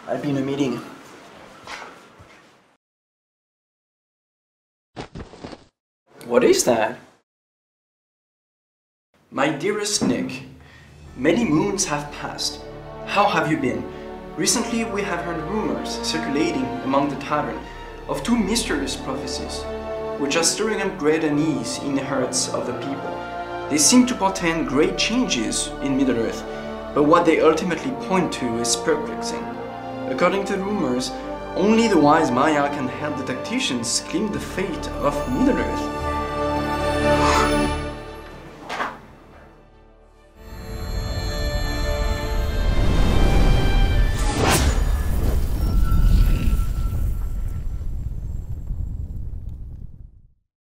I'll be in a meeting. What is that? My dearest Nick, many moons have passed. How have you been? Recently we have heard rumors circulating among the Tavern of two mysterious prophecies, which are stirring up great unease in the hearts of the people. They seem to portend great changes in Middle-earth, but what they ultimately point to is perplexing. According to the rumors, only the wise Maya can help the tacticians claim the fate of Middle-earth.